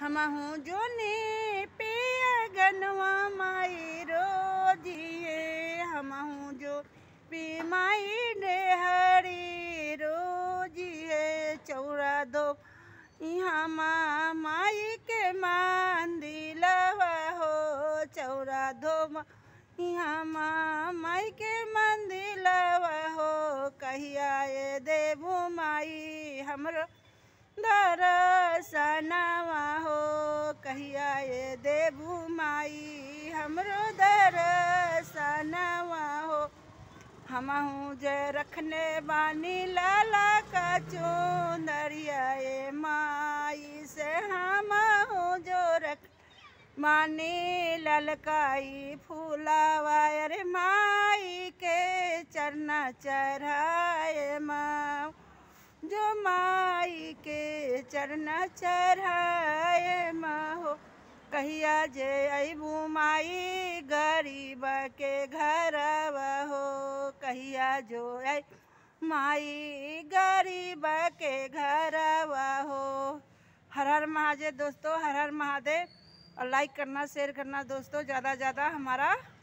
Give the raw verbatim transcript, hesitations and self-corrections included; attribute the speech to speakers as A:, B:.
A: हमहू जो ने पिया गनवा माई रोजिए हमहू जो पी माई ने हरी रोजिए चौरा दो यहाँ माई के मंदिलवा हो चौरा दो यहाँ माई के मंदिलवा हो कहिया ये देवू माई हमरो दर्शनवा हो कहिया ये देवू माई हमरो दर्शनवा हो हमहू जे रखने बानी लाला का चुंदरिया ये माई से हमहू जो रख मानी ललकाई फूलावा अरे माई के चरना चढ़ाए माँ जो माई के चरना चढ़ाए माँ हो कहिया जे अबू माई गरीब के घरवा हो कहिया जो आई माई गरीब के घरवा हो। हर हर महादेव दोस्तों, हर हर महादेव। और लाइक करना शेयर करना दोस्तों, ज़्यादा ज़्यादा हमारा